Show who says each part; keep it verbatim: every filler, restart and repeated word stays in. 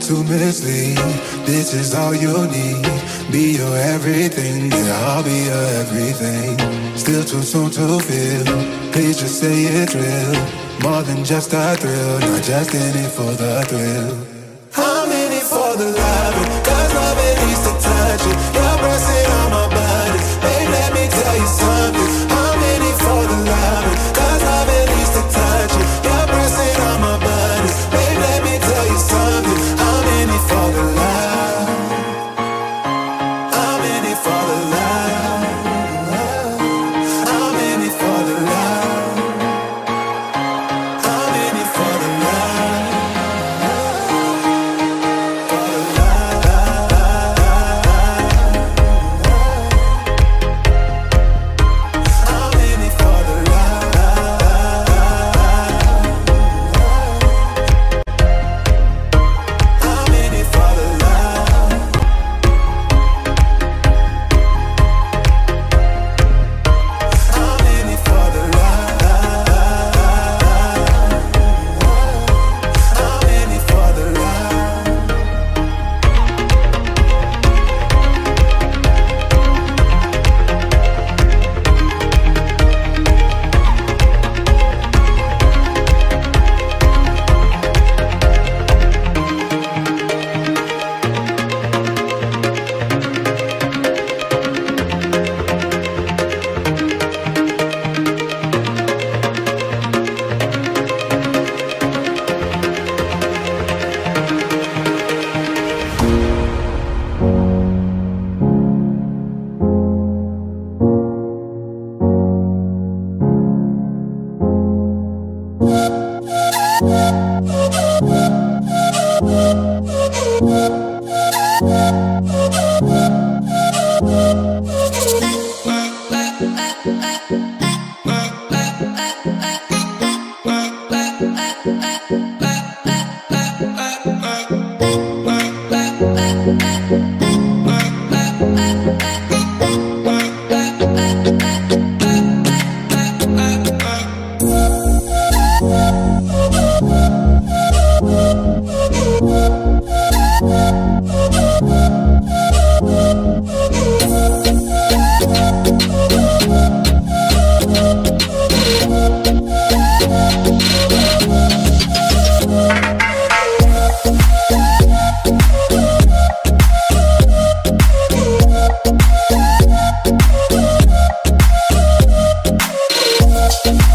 Speaker 1: to mislead. This is all you need. Be your everything, yeah, I'll be your everything. Still too soon to feel. Please just say it's real. More than just a thrill, not just in it for the thrill. I'm in it for the love, cause love it needs to touch it. You're pressing on my body, babe, let me tell you something. I'm in it for the love, cause love it needs to touch it. You're pressing on my body, babe, let me tell you something. I'm in it for the love. I'm in it for the love. I'm in it for the love. I'm in it for the love. For the love. I'm in it for the love. I'm in it for the love. I'm in it for the love. I'm in it for the love.
Speaker 2: We'll be right back.